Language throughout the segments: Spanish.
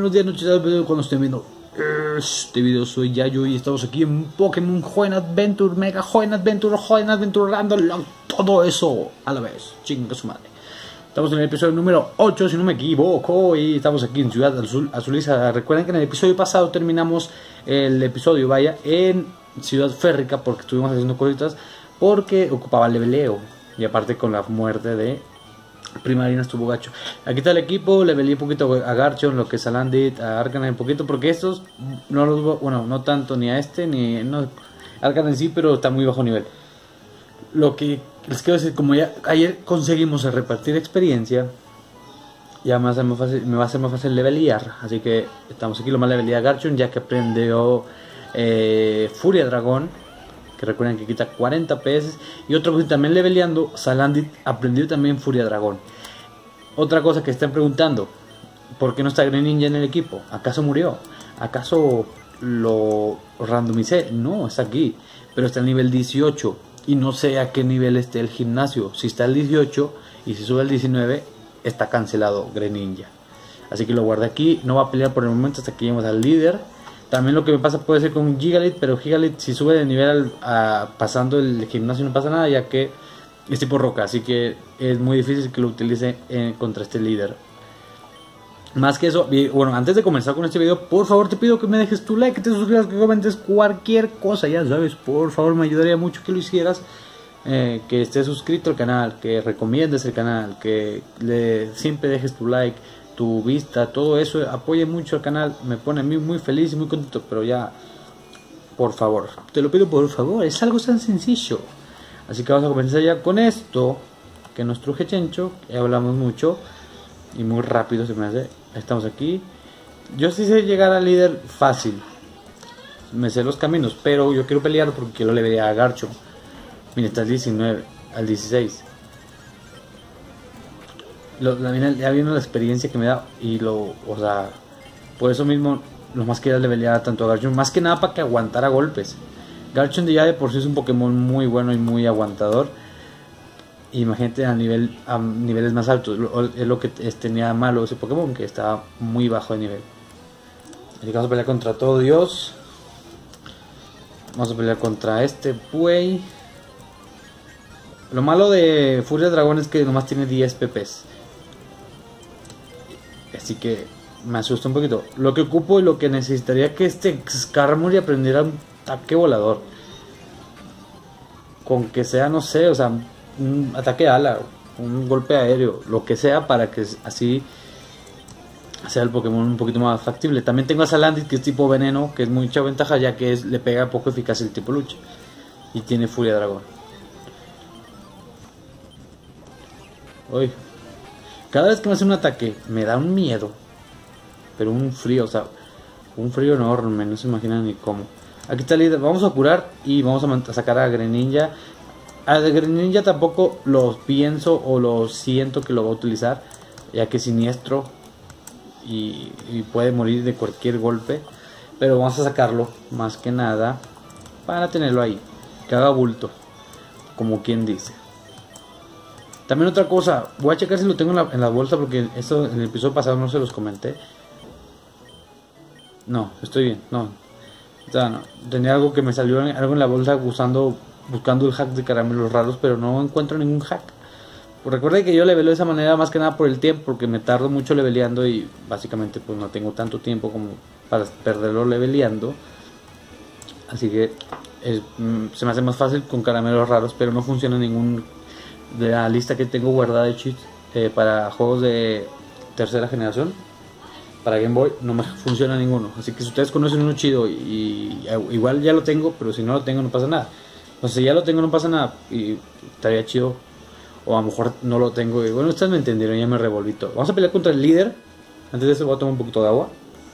buenos días, noches, cuando estén viendo este video. Soy Yayo y estamos aquí en Pokémon Join Adventure, Mega Join Adventure, Random, todo eso a la vez, chinga su madre. Estamos en el episodio número 8, si no me equivoco, y estamos aquí en Ciudad Azuliza. Recuerden que en el episodio pasado terminamos el episodio, vaya, en Ciudad Férrica, porque estuvimos haciendo cositas, porque ocupaba leveleo, y aparte con la muerte de Primarina estuvo gacho. Aquí está el equipo, le velé un poquito a Garchomp, lo que es a Landit, a Arcanine un poquito, porque estos no los, bueno, no tanto ni a este ni no, Arcanine sí, pero está muy bajo nivel. Lo que les quiero decir, como ya ayer conseguimos repartir experiencia, ya me va a ser más fácil levelear, así que estamos aquí. Lo más levelía a Garchomp, ya que aprendió Furia Dragón, que recuerden que quita 40 PS. Y otra cosa, también leveleando, Salandit aprendió también Furia Dragón. Otra cosa que están preguntando, ¿por qué no está Greninja en el equipo? ¿Acaso murió? ¿Acaso lo randomicé? No, está aquí, pero está al nivel 18 y no sé a qué nivel esté el gimnasio. Si está al 18 y si sube al 19, está cancelado Greninja. Así que lo guardé aquí, no va a pelear por el momento hasta que lleguemos al líder. También lo que me pasa puede ser con Gigalith, pero Gigalith si sube de nivel pasando el gimnasio no pasa nada, ya que es tipo roca, así que es muy difícil que lo utilice contra este líder. Más que eso, bueno, antes de comenzar con este video, por favor te pido que me dejes tu like, que te suscribas, que comentes cualquier cosa, ya sabes, por favor me ayudaría mucho que lo hicieras. Que estés suscrito al canal, que recomiendes el canal, que siempre dejes tu like, tu vista, todo eso apoya mucho al canal, me pone a mí muy feliz y muy contento. Pero ya, por favor, te lo pido por favor, es algo tan sencillo. Así que vamos a comenzar ya con esto, que nos truje Chencho, ya hablamos mucho y muy rápido se me hace. Estamos aquí, yo sí sé llegar al líder fácil, me sé los caminos, pero yo quiero pelear porque quiero levelear a Garchomp. Mira, está al 19, al 16. Ya viendo la experiencia que me da y o sea, por eso mismo lo más que era levelear tanto a Garchomp, más que nada para que aguantara golpes. Garchomp ya de por sí es un Pokémon muy bueno y muy aguantador. Imagínate a niveles más altos, es lo que tenía malo ese Pokémon, que estaba muy bajo de nivel. Así que vamos a pelear contra todo Dios. Vamos a pelear contra este buey. Lo malo de Furia Dragón es que nomás tiene 10 PPs. Así que me asusta un poquito. Lo que ocupo y lo que necesitaría que este Skarmory aprendiera un ataque volador. Con que sea, no sé, o sea, un ataque ala, un golpe aéreo, lo que sea, para que así sea el Pokémon un poquito más factible. También tengo a Salandit, que es tipo veneno, que es mucha ventaja, ya que le pega poco eficaz el tipo lucha. Y tiene Furia Dragón. Uy. Cada vez que me hace un ataque me da un miedo, pero un frío, o sea, un frío enorme, no se imaginan ni cómo. Aquí está el líder, vamos a curar y vamos a sacar a Greninja. A Greninja tampoco lo pienso o lo siento que lo va a utilizar, ya que es siniestro y puede morir de cualquier golpe. Pero vamos a sacarlo más que nada para tenerlo ahí, que haga bulto, como quien dice. También otra cosa, voy a checar si lo tengo en la bolsa, porque eso en el episodio pasado no se los comenté. No, estoy bien, no. O sea, no. Tenía algo que me salió algo en la bolsa buscando el hack de caramelos raros, pero no encuentro ningún hack. Pues recuerden que yo leveleo de esa manera más que nada por el tiempo, porque me tardo mucho leveleando y básicamente pues no tengo tanto tiempo como para perderlo leveleando. Así que se me hace más fácil con caramelos raros, pero no funciona ningún de la lista que tengo guardada de cheats para juegos de tercera generación. Para Game Boy no me funciona ninguno. Así que si ustedes conocen uno chido y igual ya lo tengo, pero si no lo tengo no pasa nada. O sea, si ya lo tengo no pasa nada y estaría chido. O a lo mejor no lo tengo y bueno, ustedes me entendieron, ya me revolví todo. Vamos a pelear contra el líder. Antes de eso voy a tomar un poquito de agua.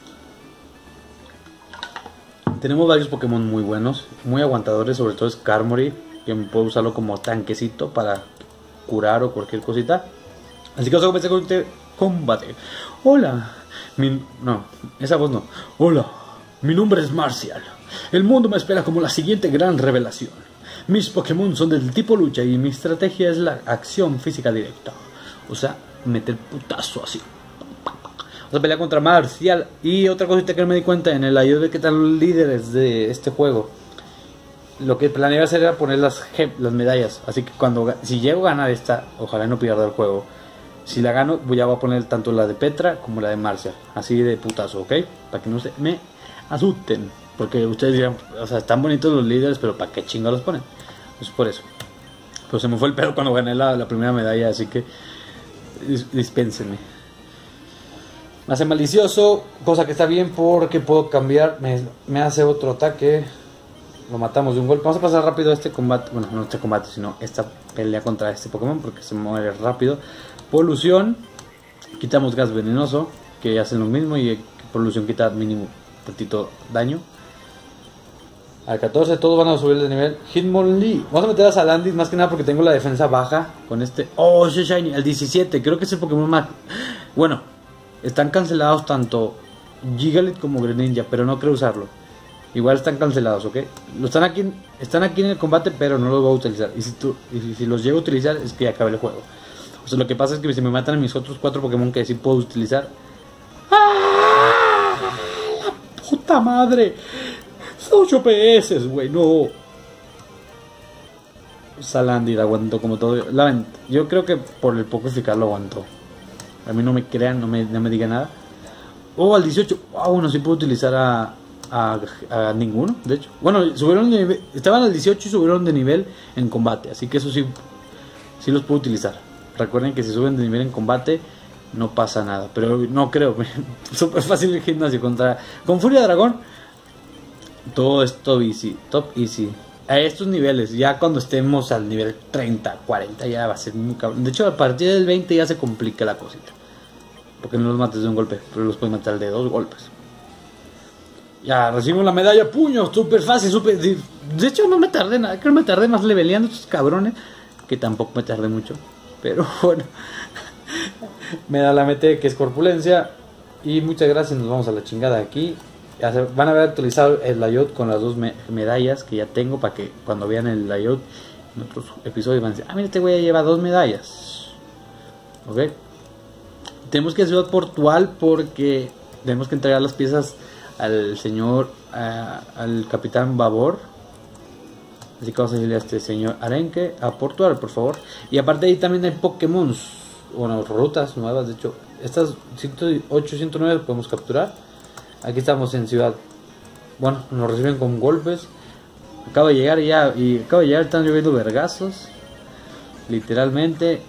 Tenemos varios Pokémon muy buenos, muy aguantadores, sobre todo Skarmory, que puedo usarlo como tanquecito para curar o cualquier cosita. Así que vamos a comenzar con este combate. Hola, no, esa voz no. Hola, mi nombre es Marcial. El mundo me espera como la siguiente gran revelación. Mis Pokémon son del tipo lucha y mi estrategia es la acción física directa. O sea, meter putazo así. Vamos a pelear contra Marcial. Y otra cosita que me di cuenta en el ayudo de que están los líderes de este juego. Lo que planeaba hacer era poner las medallas. Así que si llego a ganar esta, ojalá no pierda el juego. Si la gano, ya voy a poner tanto la de Petra como la de Marcial. Así de putazo, ¿ok? Para que no se me asusten. Porque ustedes dirán, o sea, están bonitos los líderes, pero ¿para qué chingados los ponen? Pues por eso. Pues se me fue el pedo cuando gané la primera medalla, así que dispénsenme. Me hace malicioso, cosa que está bien porque puedo cambiar. Me hace otro ataque. Lo matamos de un golpe. Vamos a pasar rápido a este combate. Bueno, no este combate, sino esta pelea contra este Pokémon porque se muere rápido. Polución. Quitamos gas venenoso, que hacen lo mismo. Y polución quita mínimo tantito daño. Al 14 todos van a subir de nivel. Hitmonlee. Vamos a meter a Salandit más que nada porque tengo la defensa baja con este. Oh, ese Shiny. El 17. Creo que es el Pokémon más... Bueno, están cancelados tanto Gigalith como Greninja, pero no creo usarlo. Igual están cancelados, ¿ok? Están aquí en el combate, pero no los voy a utilizar. Y si los llego a utilizar, es que ya acabé el juego. O sea, lo que pasa es que si me matan a mis otros 4 Pokémon que sí puedo utilizar. ¡Ah! ¡La puta madre! Son 8 PS, güey, no. Salandit aguantó como todo. Yo creo que por el poco eficaz lo aguantó. A mí no me crean, no me digan nada. Oh, al 18. Wow, no sí puedo utilizar a ninguno, de hecho. Bueno, subieron de nivel, estaban al 18 y subieron de nivel en combate, así que eso sí los puedo utilizar. Recuerden que si suben de nivel en combate no pasa nada, pero no creo. Súper fácil el gimnasio con Furia Dragón. Todo es top easy. A estos niveles, ya cuando estemos al nivel 30, 40 ya va a ser muy cabrón. De hecho, a partir del 20 ya se complica la cosita, porque no los mates de un golpe, pero los puedes matar de 2 golpes. Ya, recibimos la medalla puño, súper fácil, de hecho no me tardé nada, creo que me tardé más leveleando estos cabrones, que tampoco me tardé mucho, pero bueno. Me da la MT que es corpulencia. Y muchas gracias, nos vamos a la chingada aquí. Van a haber actualizado el layout con las 2 medallas que ya tengo, para que cuando vean el layout en otros episodios van a decir, ah, mira, este güey ya lleva 2 medallas. Ok. Tenemos que ir a Ciudad Portual porque tenemos que entregar las piezas al señor, al capitán Babor. Así que vamos a decirle a este señor Arenque a Portugal, por favor. Y aparte ahí también hay Pokémon, bueno, rutas nuevas. De hecho, estas 108, 109 las podemos capturar. Aquí estamos en Ciudad. Bueno, nos reciben con golpes. Acabo de llegar están lloviendo vergazos. Literalmente.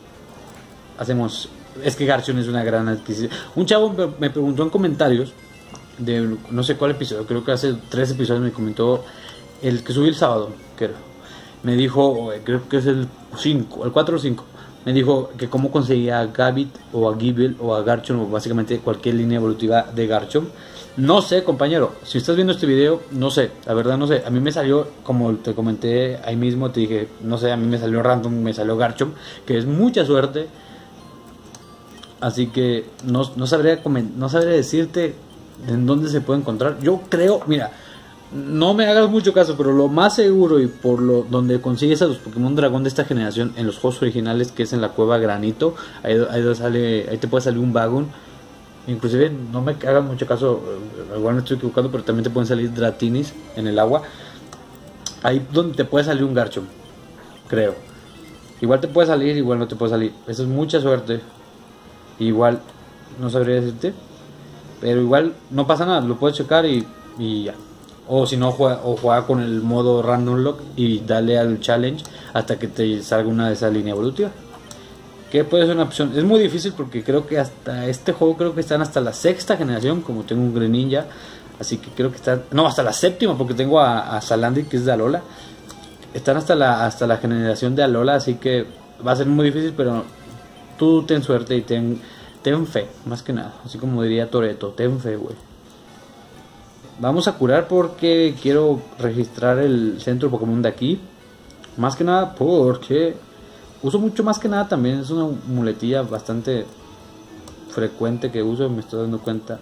Es que Garchomp es una gran adquisición. Un chavo me preguntó en comentarios de no sé cuál episodio, creo que hace 3 episodios me comentó, el que subí el sábado, creo. Me dijo, creo que es el 5, el 4 o 5. Me dijo que cómo conseguía a Gabit o a Gible o a Garchomp, o básicamente cualquier línea evolutiva de Garchomp. No sé, compañero, si estás viendo este video, no sé, la verdad no sé. A mí me salió, como te comenté ahí mismo, te dije, no sé, a mí me salió random, me salió Garchomp, que es mucha suerte. Así que no sabría decirte en dónde se puede encontrar. Yo creo, mira, no me hagas mucho caso, pero lo más seguro y por donde consigues a los Pokémon Dragón de esta generación en los juegos originales, que es en la cueva Granito, ahí te puede salir un Bagon. Inclusive no me hagas mucho caso, igual me estoy equivocando, pero también te pueden salir Dratinis en el agua. Ahí donde te puede salir un Garchomp, creo. Igual te puede salir, igual no te puede salir. Eso es mucha suerte. Igual no sabría decirte, pero igual no pasa nada, lo puedes checar y ya. O si no, juega con el modo Random Lock y dale al challenge hasta que te salga una de esas líneas evolutivas, que puede ser una opción. Es muy difícil porque creo que hasta este juego creo que están hasta la 6ª generación, como tengo un Greninja, así que creo que están, no, hasta la 7ª, porque tengo a Salandit, que es de Alola. Están hasta la generación de Alola, así que va a ser muy difícil, pero tú ten suerte y ten fe, más que nada. Así como diría Toretto, ten fe, güey. Vamos a curar porque quiero registrar el centro Pokémon de aquí. Más que nada porque uso mucho, más que nada también. Es una muletilla bastante frecuente que uso, me estoy dando cuenta.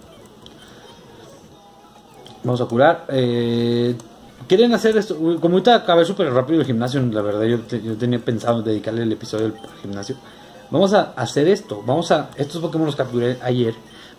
Vamos a curar. ¿Quieren hacer esto? Como ahorita acabé súper rápido el gimnasio, la verdad yo tenía pensado dedicarle el episodio al gimnasio. Vamos a hacer esto. Estos Pokémon los capturé ayer.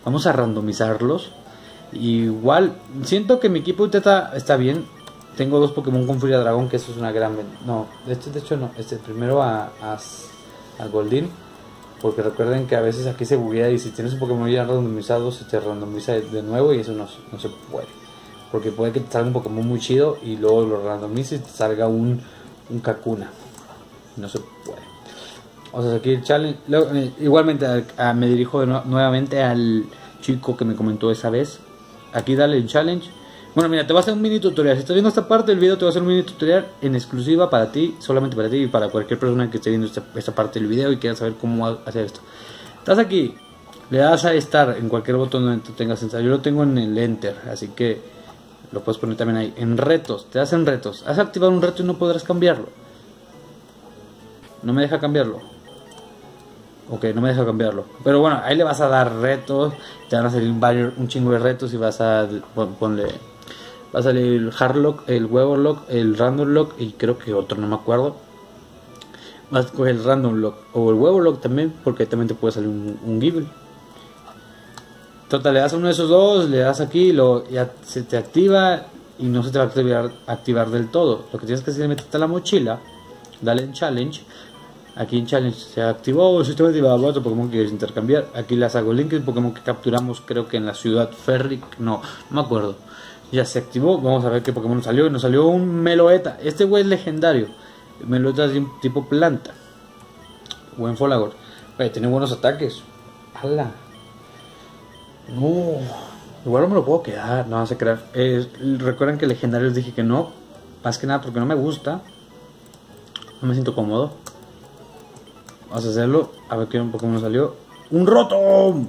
Vamos a randomizarlos. Igual, siento que mi equipo está bien. Tengo 2 Pokémon con Furia Dragón, que eso es una gran... No, de hecho no. Primero a Goldeen. Porque recuerden que a veces aquí se buguea y si tienes un Pokémon ya randomizado, se te randomiza de nuevo y eso no se puede. Porque puede que te salga un Pokémon muy chido y luego lo randomices y te salga un Kakuna. No se puede. O sea, aquí el challenge... igualmente me dirijo nuevamente al chico que me comentó esa vez. Aquí dale el challenge. Bueno, mira, te voy a hacer un mini tutorial. Si estás viendo esta parte del video, te voy a hacer un mini tutorial en exclusiva para ti, solamente para ti y para cualquier persona que esté viendo esta parte del video y quiera saber cómo hacer esto. Estás aquí, le das a Start en cualquier botón donde tú tengas sensor. Yo lo tengo en el Enter, así que lo puedes poner también ahí. En retos, te das en retos. Has activado un reto y no podrás cambiarlo. No me deja cambiarlo. Ok, no me deja cambiarlo. Pero bueno, ahí le vas a dar retos. Te van a salir un chingo de retos y vas a ponle... Va a salir el Hardlock, el Weaverlock, el Random Lock y creo que otro, no me acuerdo. Vas a coger el Random Lock o el Weaverlock también, porque también te puede salir un Gible. Total, le das a uno de esos dos, le das aquí, ya se te activa y no se te va a activar del todo. Lo que tienes que hacer es meterte a la mochila, dale en Challenge. Aquí en Challenge se activó el sistema de otro Pokémon que quieres intercambiar. Aquí las hago link, el Pokémon que capturamos creo que en la ciudad Ferric, no me acuerdo. Ya se activó, vamos a ver qué Pokémon nos salió. Y nos salió un Meloetta. Este güey es legendario. Meloetta es de un tipo planta. Buen Folagor. Tiene buenos ataques. ¡Hala! No. Igual no me lo puedo quedar. No, se crear. Recuerden que legendarios dije que no. Más que nada porque no me gusta. No me siento cómodo. Vamos a hacerlo. A ver qué Pokémon nos salió. ¡Un Rotom!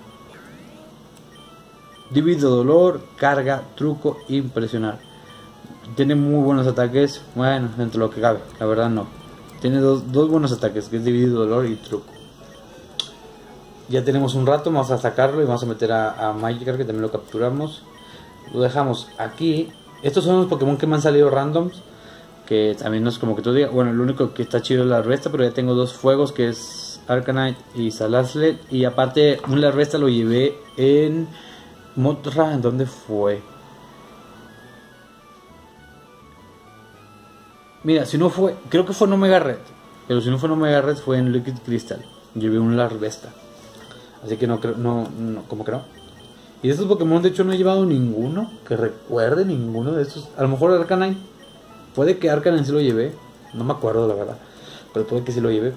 Divide dolor, carga, truco, impresionar. Tiene muy buenos ataques. Bueno, dentro de lo que cabe, la verdad no. Tiene dos buenos ataques, que es divide dolor y truco. Ya tenemos un rato, vamos a sacarlo y vamos a meter a Magikarp, que también lo capturamos. Lo dejamos aquí. Estos son los Pokémon que me han salido randoms. Que también no es como que tú digas. Bueno, el único que está chido es la Larvesta, pero ya tengo 2 fuegos, que es Arcanine y Salazzle. Y aparte, un Larvesta lo llevé en... Motra, ¿dónde fue? Mira, si no fue, creo que fue en Omega Red. Pero si no fue en Omega Red, fue en Liquid Crystal. Llevé un Larvesta. Así que no creo, no, ¿cómo que no? Y de estos Pokémon, de hecho, no he llevado ninguno. Que recuerde ninguno de estos. A lo mejor Arcanine. Puede que Arcanine sí lo llevé. No me acuerdo, la verdad. Pero puede que sí lo llevé.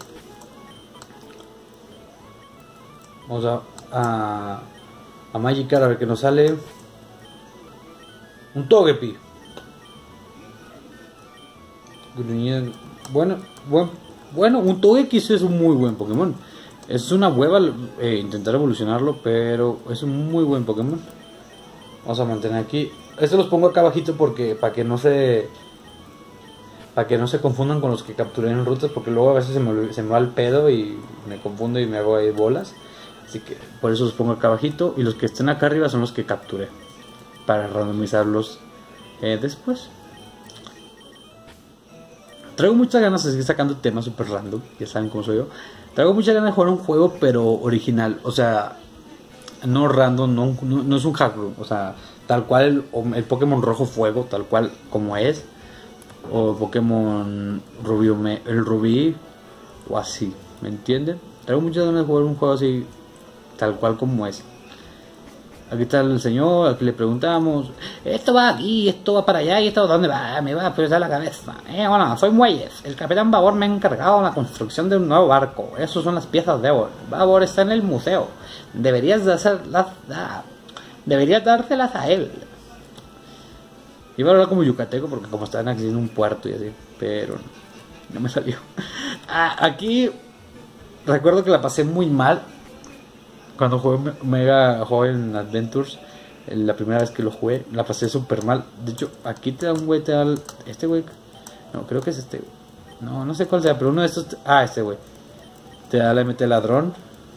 Vamos a Magikarp, a ver qué nos sale. Un Togepi. Bueno, un Togekiss es un muy buen Pokémon. Es una hueva intentar evolucionarlo, pero es un muy buen Pokémon. Vamos a mantener aquí. Estos los pongo acá abajito porque para que no se confundan con los que capturé en rutas, porque luego a veces se me va el pedo y me confundo y me hago ahí bolas. Así que por eso los pongo acá abajito. Y los que estén acá arriba son los que capturé, para randomizarlos después. Traigo muchas ganas de seguir sacando temas super random. Ya saben cómo soy yo. Traigo muchas ganas de jugar un juego, pero original. O sea, no random, no es un hack room. O sea, tal cual el Pokémon Rojo Fuego, tal cual como es. O Pokémon Rubí, el Rubí, o así, ¿me entienden? Traigo muchas ganas de jugar un juego así, tal cual como es. Aquí está el señor, aquí le preguntamos, esto va aquí, esto va para allá, y esto ¿dónde va? Me va a explotar la cabeza. Bueno, soy Muelles, el capitán Babor me ha encargado la construcción de un nuevo barco. Esas son las piezas de Babor. Babor está en el museo. Deberías dárselas a él. Iba a hablar como yucateco porque como estaban aquí en un puerto y así, pero no me salió. Aquí recuerdo que la pasé muy mal cuando jugué Mega Joven Adventures. La primera vez que lo jugué, la pasé súper mal. De hecho, aquí te da un güey, este güey. No, creo que es este güey. No sé cuál sea, pero uno de estos. Este güey. Te da la MT ladrón.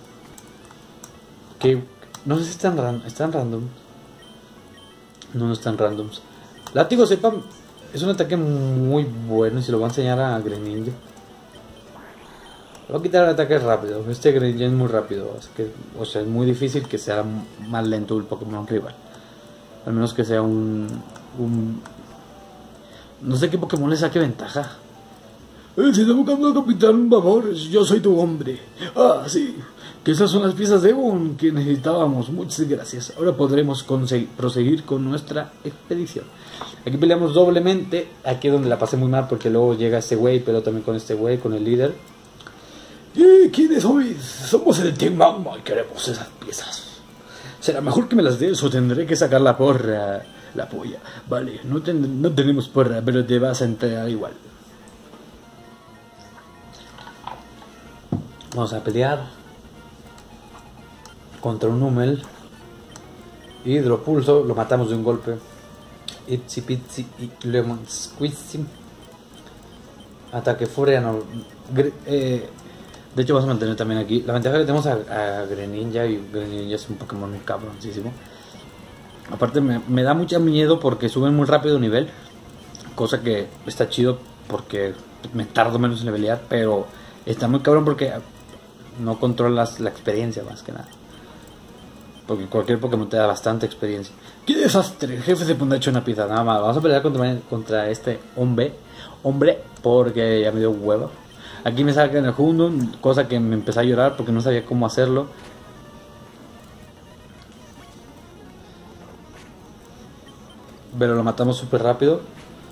Que no sé si están random. No están randoms. Látigo Cepa es un ataque muy bueno y se lo voy a enseñar a Greninja. Voy a quitar el ataque rápido. Este Greninja es muy rápido. Es que, o sea, es muy difícil que sea más lento el Pokémon rival. Al menos que sea un... No sé qué Pokémon le saque ventaja. Si está buscando al Capitán Babor, yo soy tu hombre. Ah, sí. Que esas son las piezas de Ebon que necesitábamos. Muchas gracias. Ahora podremos proseguir con nuestra expedición. Aquí peleamos doblemente. Aquí es donde la pasé muy mal porque luego llega este güey, pero también con este güey, con el líder. ¿Y quiénes sois? Somos el Team Magma y queremos esas piezas. Será mejor que me las des o tendré que sacar la porra. La polla. Vale, no tenemos porra, pero te vas a entregar igual. Vamos a pelear contra un Hummel. Hidropulso, lo matamos de un golpe. Itsy Pitsy y Lemon Squeezy. Ataque Furia. No, de hecho, vamos a mantener también aquí. La ventaja que tenemos a Greninja, y Greninja es un Pokémon muy cabroncísimo. Aparte, me da mucho miedo porque suben muy rápido de nivel. Cosa que está chido porque me tardo menos en levelear. Pero está muy cabrón porque no controlas la experiencia más que nada. Porque cualquier Pokémon te da bastante experiencia. ¡Qué desastre! El jefe se pondrá hecho una pieza. Nada más. Vamos a pelear contra este hombre. Porque ya me dio huevo. Aquí me sacan el Houndoom. Cosa que me empecé a llorar porque no sabía cómo hacerlo. Pero lo matamos súper rápido.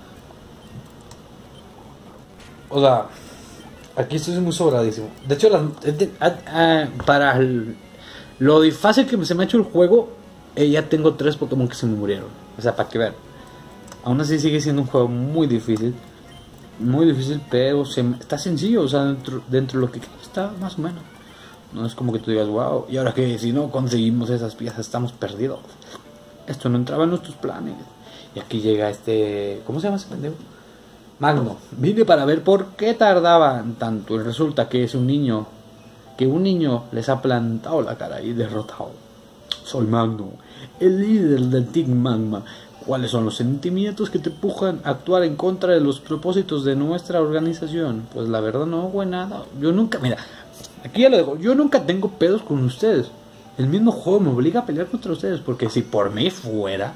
O sea, aquí estoy muy sobradísimo. De hecho, para lo fácil que se me ha hecho el juego, ya tengo 3 Pokémon que se me murieron. O sea, para que vean. Aún así sigue siendo un juego muy difícil. Muy difícil, pero está sencillo. O sea, dentro de lo que está más o menos. No es como que tú digas, wow. Y ahora que si no conseguimos esas piezas, estamos perdidos. Esto no entraba en nuestros planes. Y aquí llega este... ¿Cómo se llama ese pendejo? Magno. Vine para ver por qué tardaban tanto. Y resulta que es un niño. Que un niño les ha plantado la cara y derrotado. Soy Magno, el líder del Team Magma. ¿Cuáles son los sentimientos que te empujan a actuar en contra de los propósitos de nuestra organización? Pues la verdad no, güey, nada. Yo nunca... Mira, aquí ya lo dejo. Yo nunca tengo pedos con ustedes. El mismo juego me obliga a pelear contra ustedes. Porque si por mí fuera...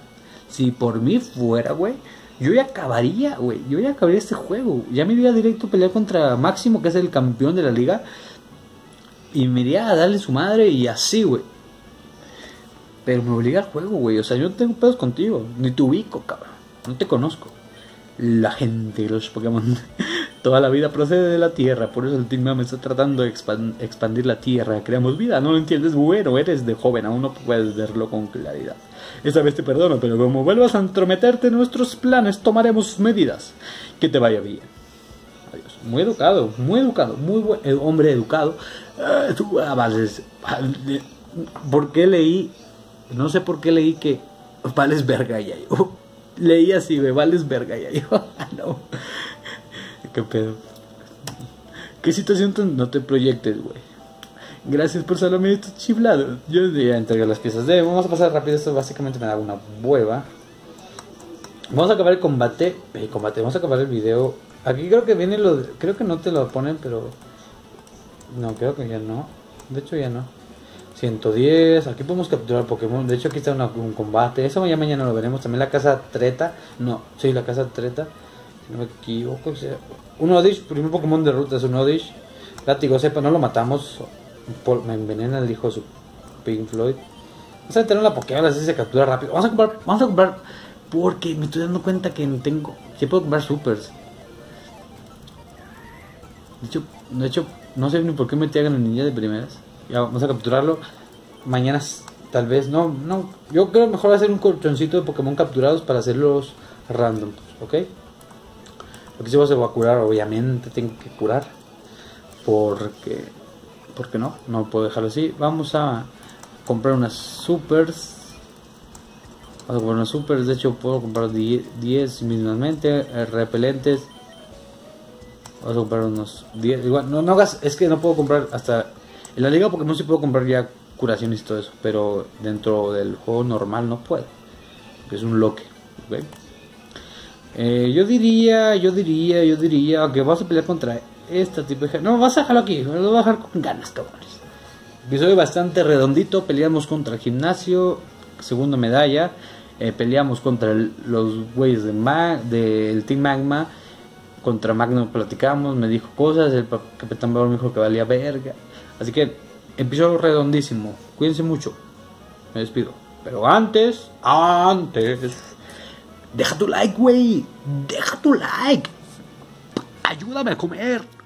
güey, yo ya acabaría, este juego. Ya me iría directo a pelear contra Máximo, que es el campeón de la liga. Y me iría a darle su madre y así, güey. Pero me obliga al juego, güey. O sea, yo no tengo pedos contigo. Ni te ubico, cabrón. No te conozco. La gente, los Pokémon. Toda la vida procede de la Tierra. Por eso el Team Mame está tratando de expandir la Tierra. Creamos vida. ¿No lo entiendes? Bueno, eres de joven. Aún no puedes verlo con claridad. Esta vez te perdono, pero como vuelvas a entrometerte en nuestros planes, tomaremos medidas. Que te vaya bien. Adiós. Muy educado. Muy buen hombre educado. Tú vales. ¿Por qué leí? No sé por qué leí que vales verga ya yo. Leí así, güey, vales verga ya yo. No. ¿Qué pedo? ¿Qué situación no te proyectes, güey? Gracias por salvarme estos chiflados. Yo ya entregué las piezas de... Vamos a pasar rápido, esto básicamente me da una hueva. Vamos a acabar el combate. Vamos a acabar el video. Aquí creo que viene lo... Creo que no te lo ponen, pero... No, creo que ya no. De hecho ya no. 110, aquí podemos capturar Pokémon. De hecho aquí está un combate. Eso ya mañana lo veremos. También la casa Treta. No, sí, la casa Treta. Si no me equivoco. Un Oddish, primer Pokémon de ruta es un Oddish. Látigo Cepa, no lo matamos. Me envenena el hijo de su Pink Floyd. Vamos a meter la Pokébola, así se captura rápido. Vamos a comprar. Porque me estoy dando cuenta que no tengo. Sí puedo comprar supers. De hecho, no sé ni por qué metí a Greninja de primeras. Ya vamos a capturarlo. Mañana tal vez. No. Yo creo mejor hacer un colchoncito de Pokémon capturados para hacerlos random. ¿Ok? Porque si se va a curar, obviamente tengo que curar. Porque no puedo dejarlo así. Vamos a comprar unas supers. De hecho puedo comprar 10 mismamente. Repelentes. Vamos a comprar unos 10. Igual, no hagas. Es que no puedo comprar hasta... En la liga Pokémon sí puedo comprar ya curaciones y todo eso. Pero dentro del juego normal no puedo. Es un loque. ¿Okay? Yo diría que vamos a pelear contra Este tipo de... No, vas a dejarlo aquí, lo voy a dejar con ganas, cabrones. Episodio bastante redondito, peleamos contra el gimnasio, segunda medalla. Peleamos contra los güeyes del Team Magma. Contra Magno platicamos, me dijo cosas, el Capitán Bauer me dijo que valía verga. Así que, episodio redondísimo, cuídense mucho, me despido. Pero antes, deja tu like, güey, deja tu like, ayúdame a comer.